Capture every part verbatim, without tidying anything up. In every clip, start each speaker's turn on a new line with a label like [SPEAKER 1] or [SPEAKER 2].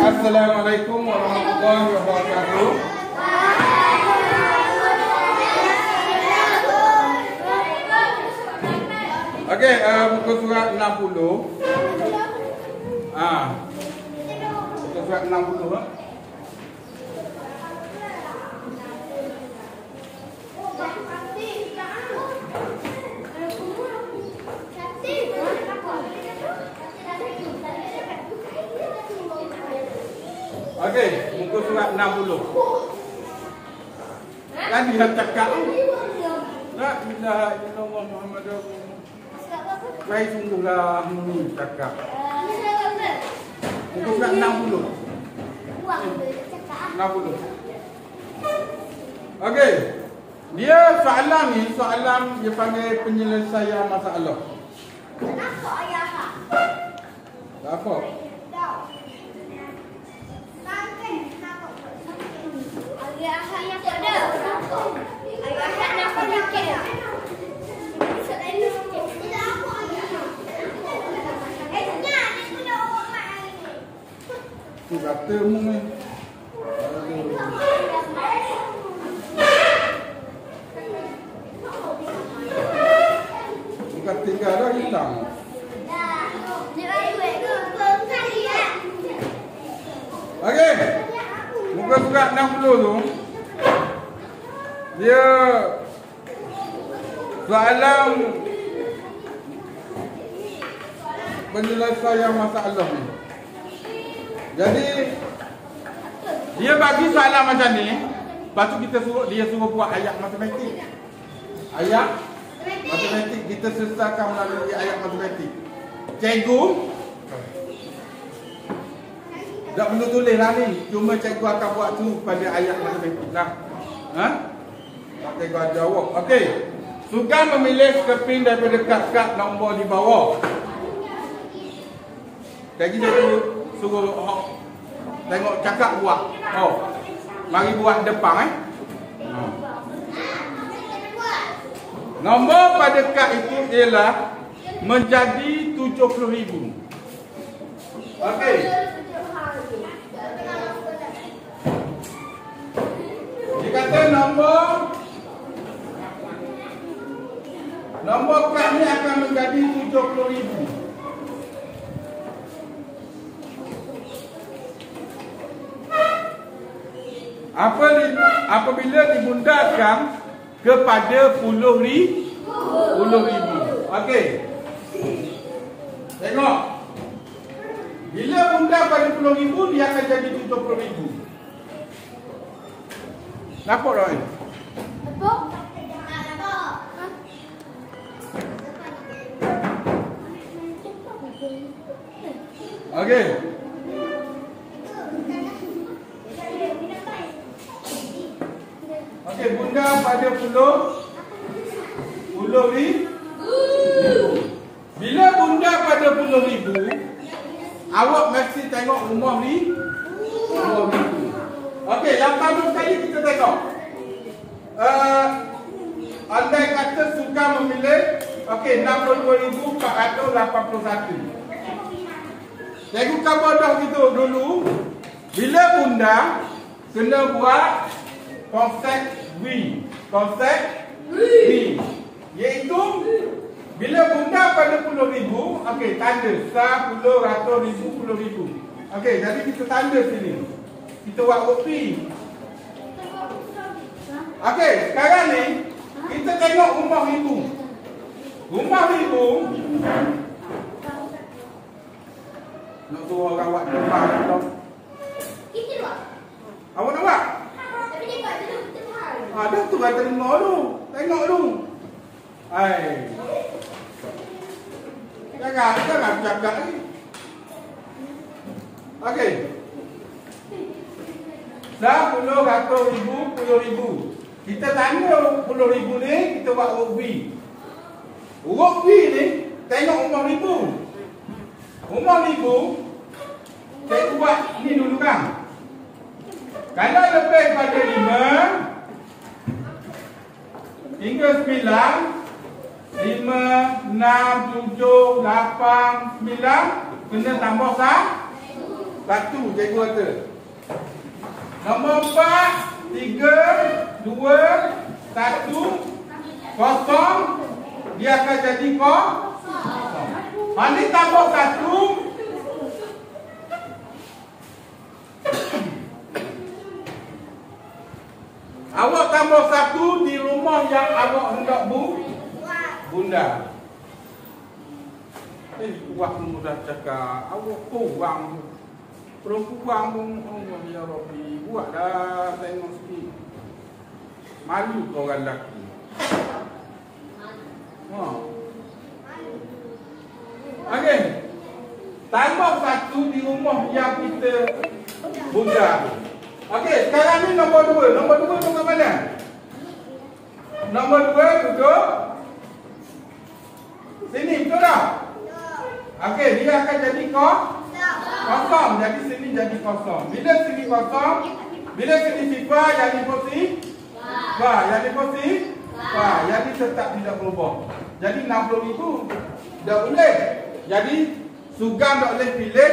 [SPEAKER 1] Assalamualaikum warahmatullahi wabarakatuh. Okey, uh, muka surat enam puluh. Ah. Muka surat enam puluh ah. Okey, muka surat enam puluh. Kan dia cakap La ilaha illallah Muhammadur Rasulullah. Baik sungguhlah ini cakap. Muka surat enam puluh. enam puluh. Okey. Dia soalan ni, soalan dia panggil penyelesaian masalah.
[SPEAKER 2] Kenapa ayah?
[SPEAKER 1] Tak apa. Tu kata mu ni. Bukan tinggal dah hilang. Okey. Muka surat enam puluh tu. Dia soalan penyelesaian masalah ni. Jadi dia bagi soalan macam ni, lepas tu kita suruh dia suruh buat ayat matematik. Ayat matematik kita selesaikan melalui ayat matematik. Cikgu tak perlu tulis lah ni, cuma cikgu akan buat tu pada ayat matematik lah. Ha? Cikgu ada jawab. Okey. Sukan memilih skepin daripada kad-kad nombor di bawah. Cikgu suruh suruh oh, tengok cakap buat. Oh. Mari buat depan eh. Oh. Nombor pada kad itu ialah menjadi tujuh puluh ribu. Okey. Dia kata nombor nombor kad ni akan menjadi tujuh puluh ribu. Apa apabila dibundakan kepada puluh ribu, puluh ribu. Okey. Tengok. Bila bunda pada puluh ribu, dia akan jadi tujuh puluh ribu. Nampak tak ni?
[SPEAKER 2] Nampak?
[SPEAKER 1] Okey. Okey, bunda pada puluh puluh ribu. Bila bunda pada puluh ribu, awak mesti tengok rumah ni puluh ribu. Okey, lapan puluh kali kita tengok. Uh, andai kata suka memilih, okey, enam puluh dua ribu empat ratus lapan puluh satu. Cikgu kan bodoh gitu dulu. Bila bunda kena buat konsep W. Konsep W. Iaitu bila bunda pada puluh ribu, okey, tanda sepuluh, ratus ribu, puluh ribu. Okey, jadi kita tanda sini. Kita buat kopi. Okey, sekarang ni kita tengok rumah ribu. Rumah ribu. Nak suruh orang buat depan atau?
[SPEAKER 2] Kita buat.
[SPEAKER 1] Awak nak buat?
[SPEAKER 2] Tapi dia buat dulu, kita tahu.
[SPEAKER 1] Ada tu kata tengok dulu. Tengok dulu. Hai. Jangan, jangan cakap ni. Okey. Sepuluh, ratus ribu, puluh ribu. Kita tanda puluh ribu ni, kita buat huruf V. Huruf V ni, tengok rumah ribu. Rumah ribu, saya buat ni dulu kan. Kalau lebih pada lima hingga sembilan, lima, enam, tujuh, lapan, sembilan, kena tambah satu. Satu, cikgu kata. Nombor empat, tiga, dua, satu, kosong. Dia akan jadi kosong. Mari tambah satu. Awak tambah satu di rumah yang awak hendak bu bunda. Eh, buat mudah cakap. Awak kurang. Perempuan pun, Allah ya Rabbi. Buat dah tengok sikit. Malu kau orang lelaki. Ha. Okey. Tambah satu di rumah yang kita bunda. Okey, sekarang ni nombor dua. Nombor dua tu kat mana? Nombor dua duduk sini, betul tak? Okey, dia akan jadi kos kosong. Jadi sini jadi kosong. Bila sini kosong, bila sini sifar jadi positif. Wah, jadi positif. Wah, jadi tetap tidak berubah. Jadi enam puluh ribu tak boleh. Jadi Sugam tak boleh pilih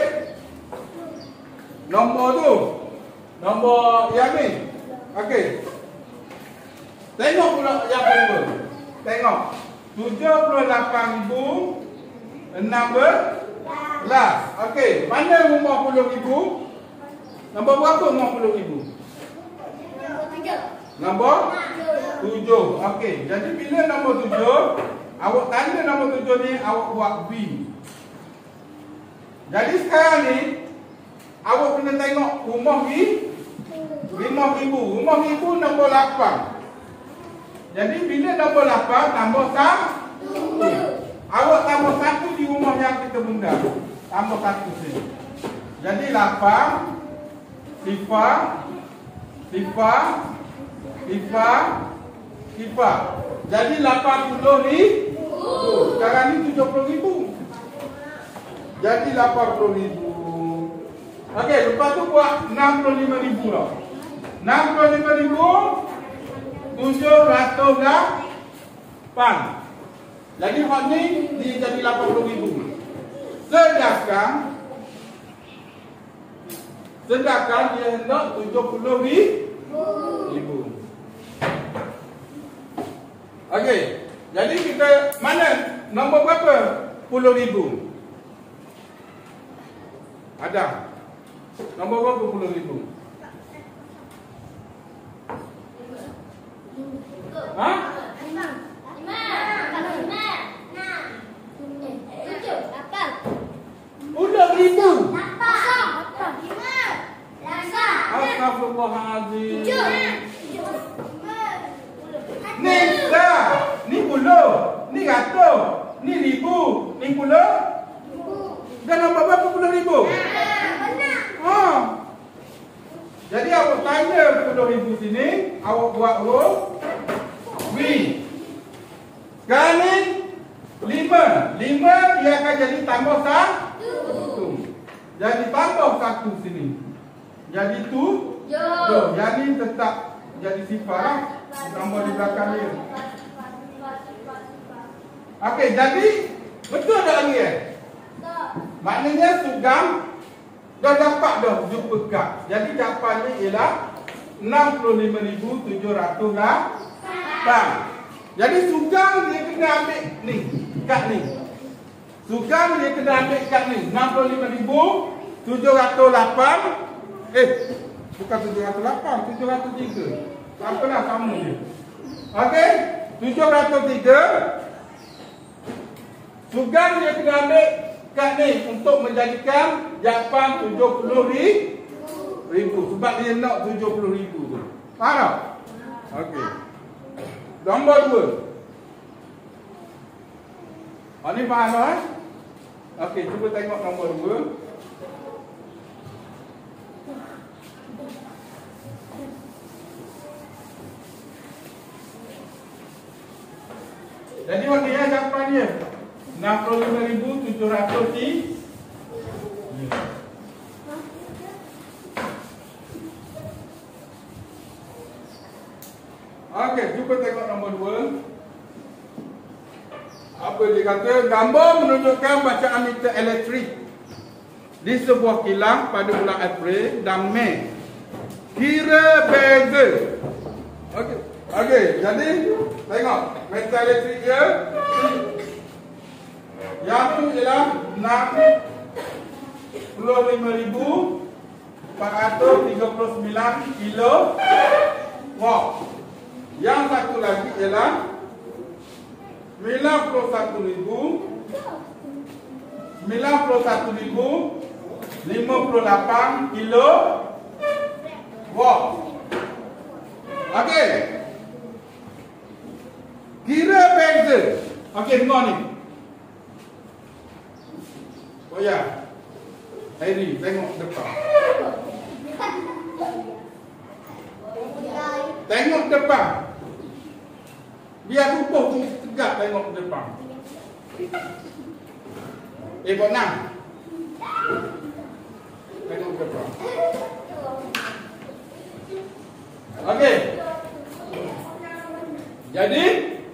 [SPEAKER 1] nombor tu. Nombor yang ni. Okey. Tengok pula yang kedua. Tengok. tujuh puluh lapan ribu enam belas. Okey. Mana lima puluh ribu? Nombor berapa lima puluh ribu? Nombor tujuh. Okey. Jadi bila nombor tujuh, awak tanda nombor tujuh ni, awak buat B. Jadi sekarang ni, awak kena tengok rumah ni lima ribu. Rumah ribu nombor lapan. Jadi bila nombor lapan tambah satu. Awak tambah satu di rumah yang kita bunda. Tambah satu sini. Jadi lapan. Sifar. Sifar. Sifar. Sifar. Jadi lapan puluh ribu. Sekarang ni tujuh puluh ribu. Jadi lapan puluh ribu. Okey, lepas tu buat enam puluh lima ribu lah. enam puluh lima ribu tujuh ratus lapan. Jadi hak ni dia jadi lapan puluh ribu. Sedangkan Sedangkan dia hendak tujuh puluh ribu. Okey. Jadi kita mana nombor berapa? sepuluh ribu. Ada. Nombor berapa sepuluh ribu? Ha?
[SPEAKER 2] Lima. Lima. Lima. Enam. Tujuh. Lapan.
[SPEAKER 1] Sepuluh ribu.
[SPEAKER 2] Lapan. Lima. Lapan.
[SPEAKER 1] Astagfirullahaladzim.
[SPEAKER 2] Tujuh.
[SPEAKER 1] Ni dah. Ni puluh. Ni ratus. Ni ribu. Ni puluh. Dan nombor berapa puluh ribu? Ha. Jadi awak tanda sepuluh ribu sini, awak buat huruf B. Sekarang ni lima. lima dia akan jadi tambah satu. Jadi tambah satu sini. Jadi tu. Jom. Jadi tetap jadi sifar lah. Nombor di belakang dia. Okey, jadi betul tak lagi eh? Maknanya Sugam dah dapat dah jumpa kad. Jadi jawapannya ialah enam puluh lima ribu tujuh ratus lapan. Jadi Sugam dia kena ambil ni, kad ni. Sugam dia kena ambil kad ni, enam puluh lima ribu tujuh ratus lapan. Eh, bukan tujuh ratus lapan, tujuh ratus tiga. Apalah sama dia. Okey, tujuh ratus tiga. Sugam dia kena ambil kad ni untuk menjadikan jawapan tujuh puluh ribu. Sebab dia nak tujuh puluh ribu tu. Faham tak? Okey. Nombor dua. Oh, ni faham tak eh? Okey, cuba tengok nombor dua. Jadi mana ya jawapan dia? enam puluh lima ribu tujuh ratus tiga. Okey, cuba tengok nombor dua. Apa dia kata? Gambar menunjukkan bacaan meter elektrik di sebuah kilang pada bulan April dan Mei. Kira beza. Okey. Okey, jadi tengok meter elektrik dia. Yang tu ialah enam puluh lima ribu empat ratus tiga puluh sembilan kilo watt. Yang satu lagi ialah sembilan puluh satu ribu sembilan puluh satu ribu lima puluh lapan kilo watt. Okey. Kira beza. Okey, dengar ni. Oh ya. Harry, tengok depan. Tengok depan. Biar tubuh tu tegak tengok depan. Eh, kau enam. Tengok depan. Okey. Jadi,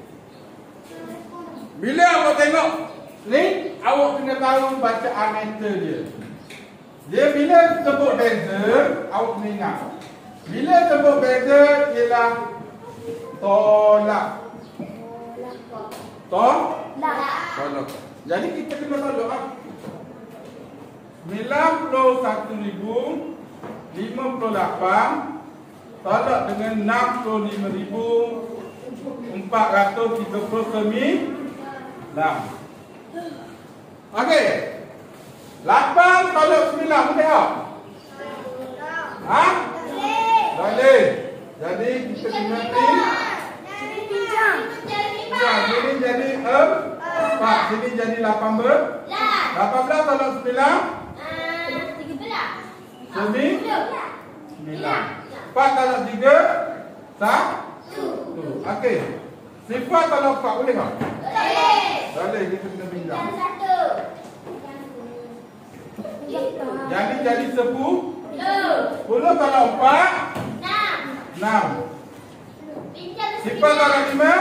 [SPEAKER 1] bila awak tengok ni, awak kena tahu bacaan meter dia. Dia bila sebut beza, awak kena ingat. Bila sebut beza ialah tolak. Tolak. Jadi kita kena tahu ah. sembilan puluh satu ribu lima puluh lapan tolak dengan enam puluh lima ribu empat ratus tiga puluh sembilan. Okey. lapan tolak sembilan boleh tak? Ha? Boleh. Jadi kita kena ni. Ya, sini jadi empat. Sini jadi lapan belas. lapan belas tolak sembilan. sembilan. empat tolak tiga. satu. Okey. Sifat tolak empat boleh tak? Boleh. Boleh, kita kena pinjam. Jadi jadi sepuluh. Sepuluh tolak empat. Enam. Sifat tolak lima.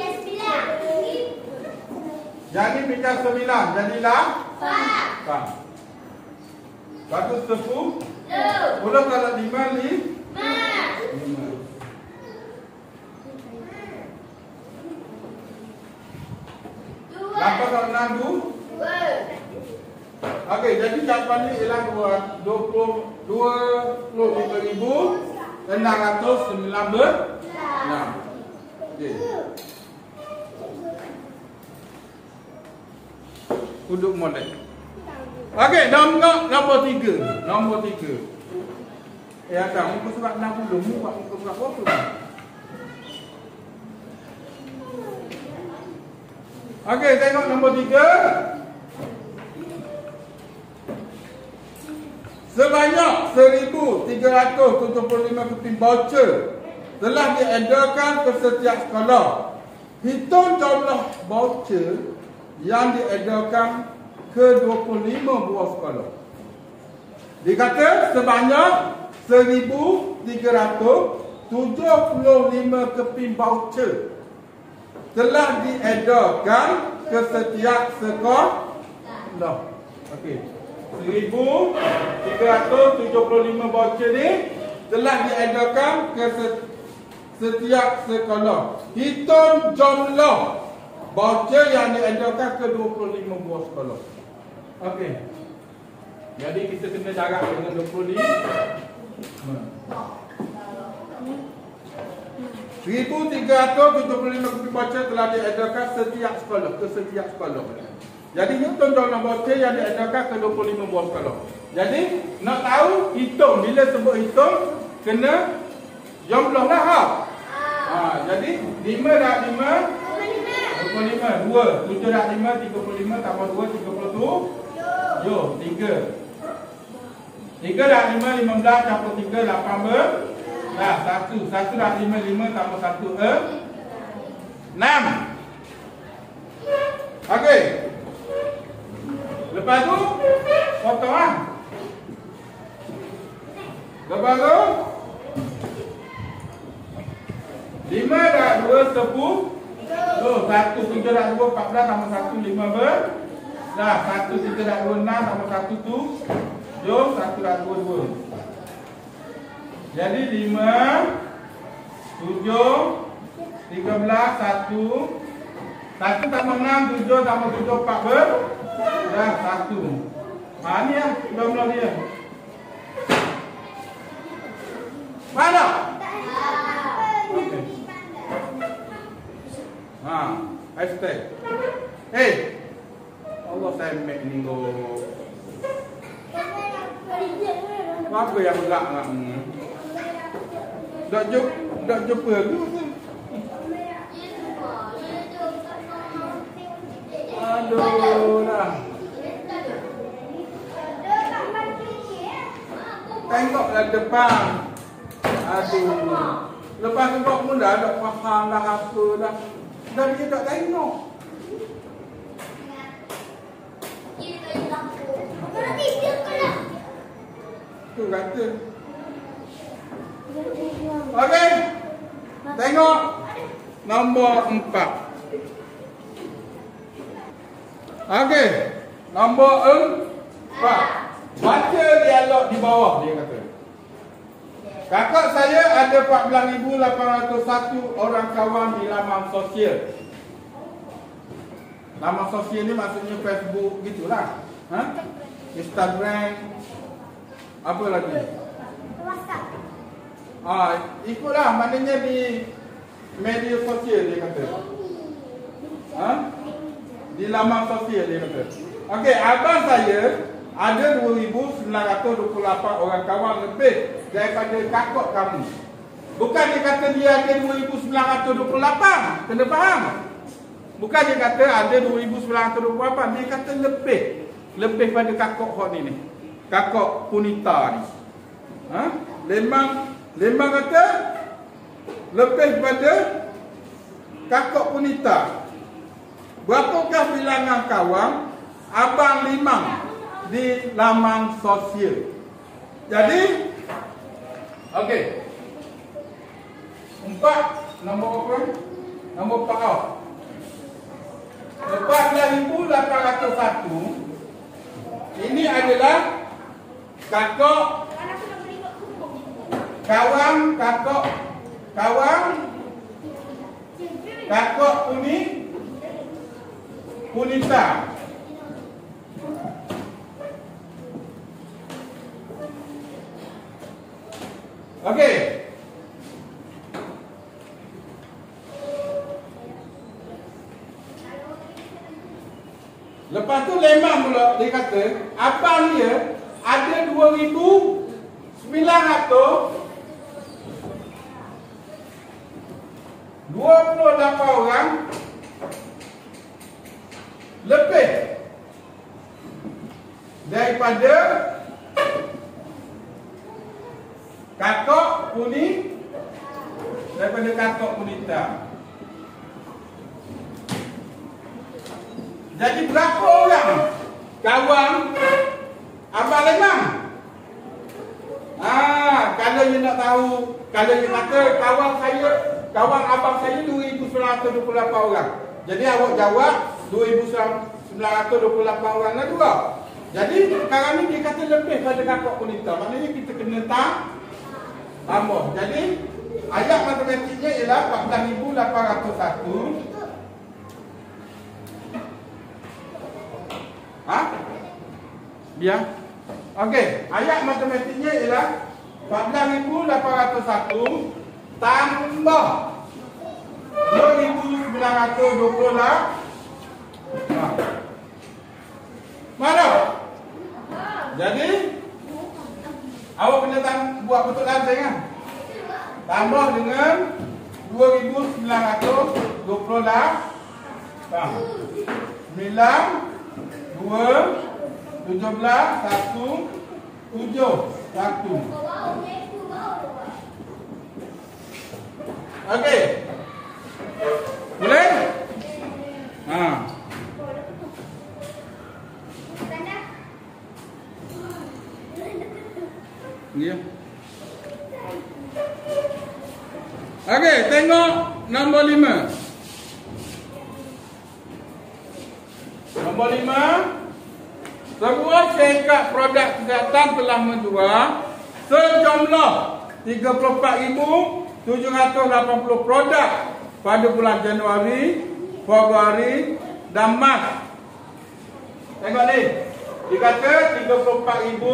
[SPEAKER 1] Jadi pinjam sembilan. Jadilah empat. Satu sepuluh. Sepuluh tolak lima. Lima. Lapan tolak enam. Dua. Okey, jadi jawapan ni ialah dua puluh lima ribu enam ratus sembilan belas. Okey. Duduk molek. Okey, nombor nombor tiga. Nombor tiga. Eh, ada muka surat enam puluh, muka muka surat berapa? Okey, tengok nombor tiga. Sebanyak seribu tiga ratus tujuh puluh lima keping voucher telah diedarkan ke setiap sekolah. Hitung jumlah voucher yang diedarkan ke dua puluh lima buah sekolah. Dikata sebanyak seribu tiga ratus tujuh puluh lima keping voucher telah diedarkan ke setiap sekolah. Okey. seribu tiga ratus tujuh puluh lima voucher ni telah diedarkan ke setiap sekolah. Hitung jumlah voucher yang diedarkan ke dua puluh lima buah sekolah. Okey. Jadi kita kena darab dengan dua puluh lima. seribu tiga ratus tujuh puluh lima voucher telah diedarkan setiap sekolah, ke setiap sekolah. Jadi hitung jumlah voucher yang diedarkan ke dua puluh lima buah sekolah. Jadi nak tahu hitung, bila sebut hitung kena jumlah lah. Ha. Ha, jadi lima dah lima dua puluh lima, dua, tujuh dah lima tiga puluh lima tambah dua tiga puluh tujuh. tiga. tiga dah lima lima belas tambah tiga lapan belas. Dah satu, satu dah lima lima tambah satu enam. Okey. Lepas tu potong ah. Lepas tu lima dah dua sepuluh. Oh, satu tiga dah dua empat belas tambah satu lima belas. Dah satu tiga dah dua enam tambah satu tu Tujuh, satu ratus dua. Jadi lima, tujuh, tiga belas, satu. Satu tambah enam, tujuh tambah tujuh, empat ber. Dah, satu. Ha, ni lah, jumlah dia. Mana? Okay. Ha, hashtag. Hey, Allah saya make ni go. Apa yang gerak nak? Dak jumpa, dak jumpa tu. Aduh lah. Tengoklah depan. Aduh. Lepas tengok pun dah tak faham dah apa dah. Dah dia tak tengok. Tu kata. Okey. Tengok nombor empat. Okey. Nombor empat. Baca dialog di bawah dia kata. Kakak saya ada empat belas ribu lapan ratus satu orang kawan di laman sosial. Laman sosial ni maksudnya Facebook gitulah. Ha? Instagram. Apa lagi? WhatsApp. Ah, ikutlah maknanya di media sosial dia kata. Ha? Di laman sosial dia kata. Okey, abang saya ada dua ribu sembilan ratus dua puluh lapan orang kawan lebih daripada kakak kamu. Bukan dia kata dia ada dua ribu sembilan ratus dua puluh lapan. Kena faham? Bukan dia kata ada dua ribu sembilan ratus dua puluh lapan. Dia kata lebih. Lebih pada kakak hot ni ni. Kakak Punita ni. Ha? Lemang Lemang kata lebih pada kakak Punita. Berapakah bilangan kawan abang Limang di laman sosial? Jadi okey. Empat nombor apa? Nombor empat. Oh. empat belas ribu lapan ratus satu. Ini adalah kakak kawan kakak kawan kakak Puni Punita. Okey. Lepas tu Lemang pula dia kata abang dia ada dua ribu sembilan ratus dua puluh lapan orang lebih daripada kakak Puni daripada kakak Punita. Jadi berapa orang kawan abang Lemang? Ah, kalau you nak tahu, kalau you kata kawan saya, kawan abang saya dua ribu sembilan ratus dua puluh lapan orang. Jadi awak jawab dua ribu sembilan ratus dua puluh lapan orang lah juga. Jadi sekarang ni dia kata lebih pada kakak Punita. Maknanya kita kena tak tambah. Jadi ayat matematiknya ialah empat belas ribu lapan ratus satu. Ha? Biar. Okey, ayat matematiknya ialah empat belas ribu lapan ratus satu tambah dua ribu sembilan ratus dua puluh lapan. Ha. Mana? Jadi awak kena tang buat betul lantai kan? Tambah dengan dua ribu sembilan ratus dua puluh lapan. sembilan dua tujuh belas satu tujuh satu. Okey. Boleh? Ha. Ya. Okey, tengok nombor lima. Nombor lima. Semua syarikat produk kesihatan telah menjual sejumlah tiga puluh empat ribu tujuh ratus lapan puluh produk pada bulan Januari, Februari dan Mac. Tengok ni. Dia kata tiga puluh empat ribu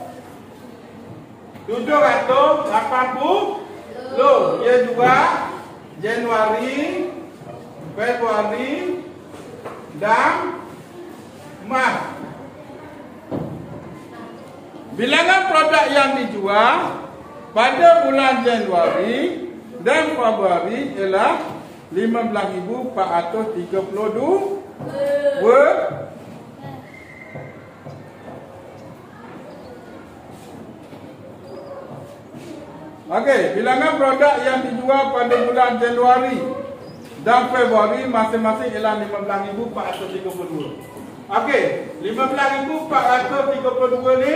[SPEAKER 1] tujuh ratus lapan puluh. Dia jual Januari, Februari dan Mac. Bilangan produk yang dijual pada bulan Januari dan Februari ialah lima belas ribu empat ratus tiga puluh dua. Okey, bilangan produk yang dijual pada bulan Januari dan Februari masing-masing ialah lima belas ribu empat ratus tiga puluh dua. Okey, lima belas ribu empat ratus tiga puluh dua ni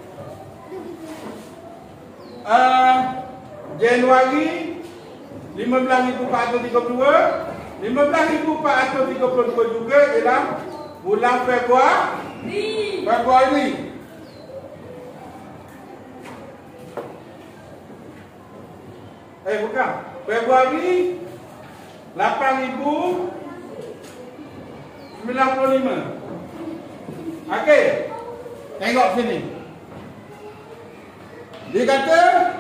[SPEAKER 1] uh, Januari lima belas ribu empat ratus tiga puluh dua, lima belas ribu empat ratus tiga puluh dua juga ialah bulan Februari. Februari. Eh bukan. Februari lapan ribu sembilan puluh lima. Okey. Tengok sini. Dia kata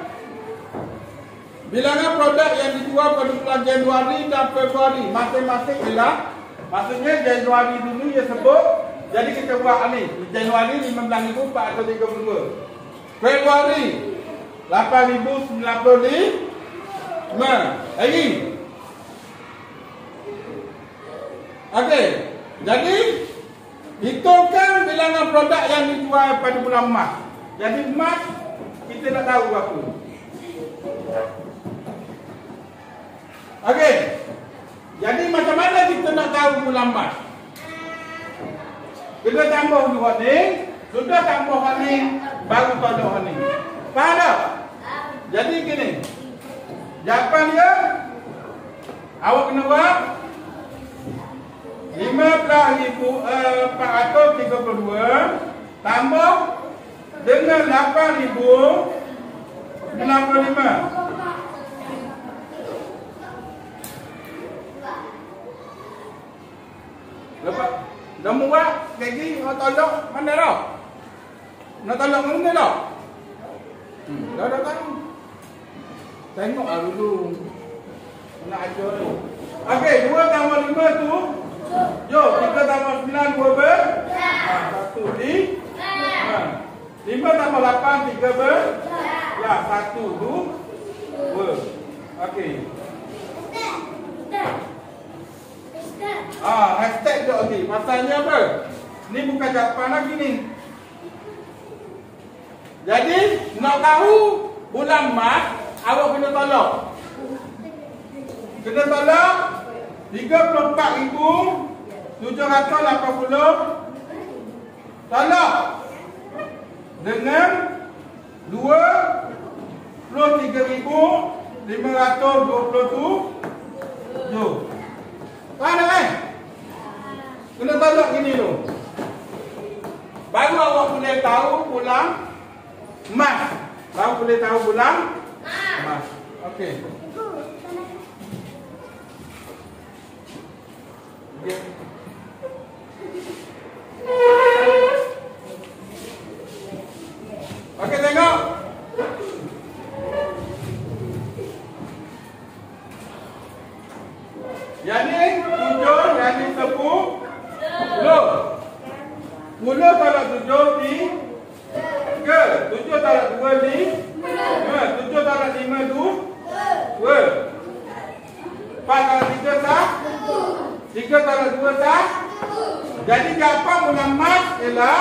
[SPEAKER 1] bilangan produk yang dijual pada bulan Januari dan Februari masing-masing ialah, maksudnya Januari dulu dia sebut, jadi kita buat ni. Januari lima belas ribu empat ratus tiga puluh dua. Februari lapan ribu sembilan puluh lima. Lagi. Okey. Jadi hitungkan bilangan produk yang dijual pada bulan Mac. Jadi Mac kita nak tahu apa. Okey. Jadi macam mana kita nak tahu bulan Mac? Kita tambah dulu ni, sudah tambah ni, baru tolak ni. Faham tak? Jadi gini. Jawapan dia awak kena buat lima belas ribu empat ratus tiga puluh dua tambah dengan lapan ribu sembilan puluh lima. Lepas dah buat lagi nak tolak mana dah? Nak tolak mana dah? Hmm, dah dah tahu. Tengok lah dulu. Nak ajar ni. Okey, dua tambah lima tu. Jo, tiga tambah sembilan, dua ber. Ha, satu di. Ha. Lima tambah lapan, tiga ber. Ya, satu tu. Dua. Okey. Ah, hashtag tu okey. Masalahnya apa? Ni bukan jawapan lagi ni. Jadi, nak tahu bulan Mac, awak kena tolak. Kena tolak tiga puluh empat ribu tujuh ratus lapan puluh. Tolak dengan dua puluh tiga ribu lima ratus dua puluh tujuh. Faham tak kan? Kena tolak gini tu. Baru awak boleh tahu bulan Mac. Baru boleh tahu bulan Mac. Okey. Okey, tengok. Yang ni tujuh, yang ni sepuluh. Puluh tolak tujuh di tiga. Tujuh tolak dua di lima. Tujuh tolak lima dua. Dua. Empat tolak tiga sah. Tiga tolak dua sah. Jadi jawapan bulan Mac ialah,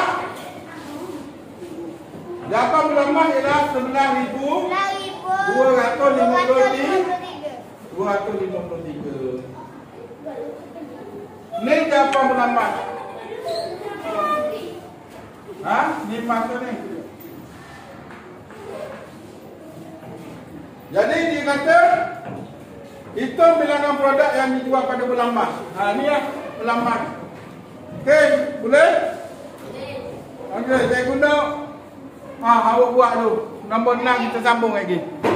[SPEAKER 1] jawapan bulan Mac ialah sembilan ribu dua ratus lima puluh tiga. Dua ratus lima puluh tiga. Ni jawapan bulan Mac. Ha? Ni masa ni. Jadi dia kata itu bilangan produk yang dijual pada bulan Mac. Ha, ni lah bulan Mac. Okey, boleh? Okey, saya guna. Ha, awak buat tu. Nombor enam kita sambung lagi.